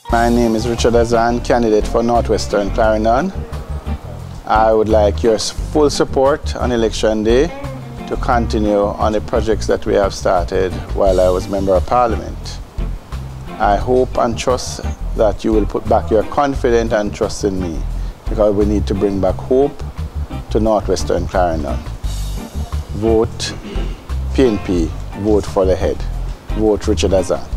My name is Richard Azan, candidate for Northwestern Clarendon. I would like your full support on election day to continue on the projects that we have started while I was Member of Parliament. I hope and trust that you will put back your confidence and trust in me, because we need to bring back hope to Northwestern Clarendon. Vote PNP, vote for the head. Vote Richard Azan.